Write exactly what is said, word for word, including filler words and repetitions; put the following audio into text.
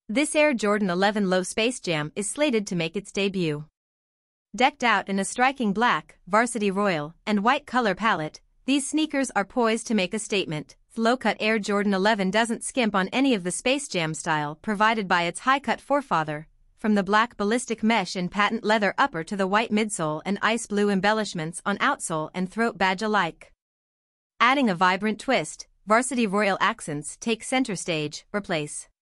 This Air Jordan eleven Low Space Jam is slated to make its debut. Decked out in a striking black, varsity royal, and white color palette, these sneakers are poised to make a statement. The low-cut Air Jordan eleven doesn't skimp on any of the Space Jam style provided by its high-cut forefather, from the black ballistic mesh and patent leather upper to the white midsole and ice blue embellishments on outsole and throat badge alike. Adding a vibrant twist, varsity royal accents take center stage, replace